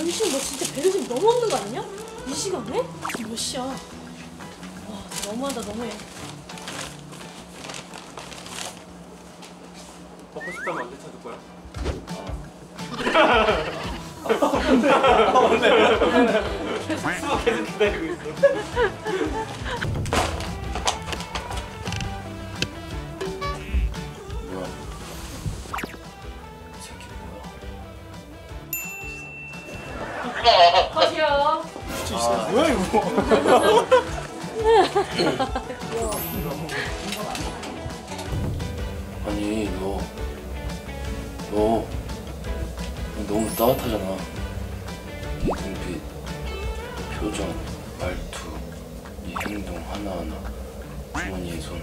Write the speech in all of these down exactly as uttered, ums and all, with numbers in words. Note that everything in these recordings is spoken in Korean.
당신 너 진짜 배려 좀 너무 없는 거 아니냐? 이 시간에? 지금 몇 시야? 와, 너무하다, 너무해. 먹고 싶다면 언제 찾을 거야? 아, 뭔데? 수업 계속 기다리고 있어. 뭐야? 이 새끼 뭐야? 가세요. 뭐야 이거? 아니 너, 너 너무 따뜻하잖아. 이 눈빛, 표정, 말투, 이 행동 하나하나, 주머니의 손.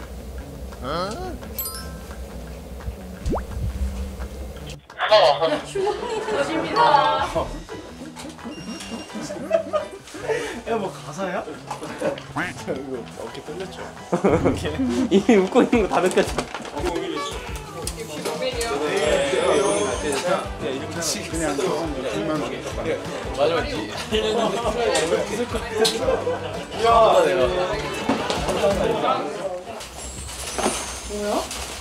주먹입니다. 야 뭐 가사야? 이거 어깨 떨렸죠? 이미 웃고 있는 거 다 느꼈어. 그냥 이만 원. 마지막이 뭐야?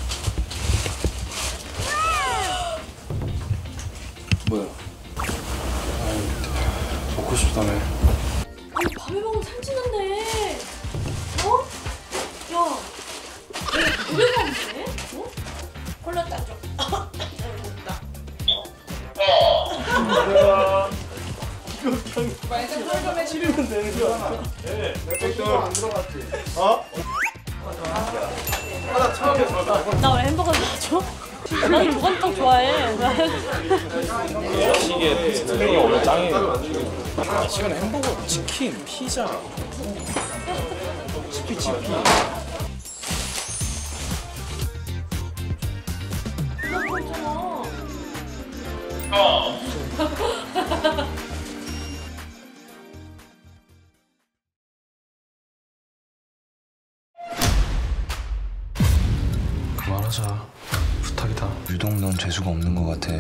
뭐야? 아니 먹고 싶다며. 아니, 밤에 먹으면 살찌는데. 어? 야, 왜 노래 나오는데? 어? 콜라 따줘. 치르면 되는 거야. 네. 맥주 안 들어갔지? 어? 하나 처음에 들어가. 나 왜 햄버거 사줘? 난 무건탕 좋아해. 시계 스테이크가 원래 짱이에요. 시간에 햄버거, 치킨, 피자, 치피 치피. 그거 있잖아. 그만하자. 부탁이다. 유독 넌 재수가 없는 것 같아.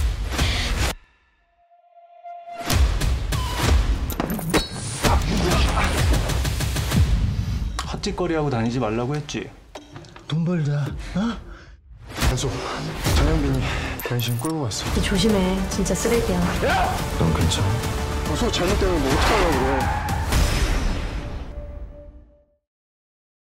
헛짓거리하고 다니지 말라고 했지. 돈 벌자. 어? 연수, 전영빈이 변신 끌고 갔어. 조심해. 진짜 쓰레기야. 넌 괜찮아? 어, 소 잘못되면 뭐 어떡하려고 그래.